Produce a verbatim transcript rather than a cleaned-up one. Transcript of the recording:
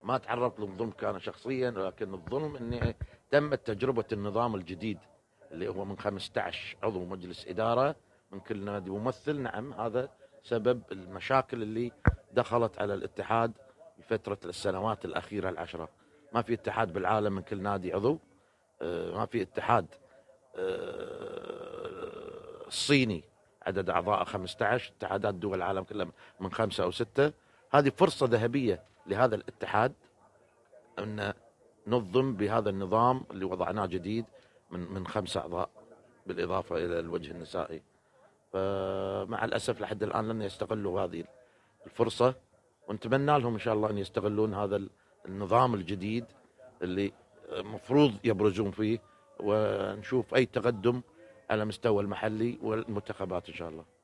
ما تعرضت للظلم كان شخصيا، لكن الظلم اني تمت تجربه النظام الجديد اللي هو من خمسة عشر عضو مجلس اداره من كل نادي ممثل. نعم، هذا سبب المشاكل اللي دخلت على الاتحاد في فتره السنوات الاخيره العشره. ما في اتحاد بالعالم من كل نادي عضو، آه، ما في اتحاد آه، الصيني عدد اعضاء خمسة عشر، اتحادات دول العالم كلها من خمسه او سته. هذه فرصه ذهبيه لهذا الاتحاد ان نظم بهذا النظام اللي وضعناه جديد من من خمسه اعضاء بالاضافه الى الوجه النسائي. فمع الاسف لحد الان لم يستغلوا هذه الفرصه، ونتمنى لهم ان شاء الله ان يستغلون هذا النظام الجديد اللي مفروض يبرزون فيه، ونشوف اي تقدم على مستوى المحلي والمنتخبات ان شاء الله.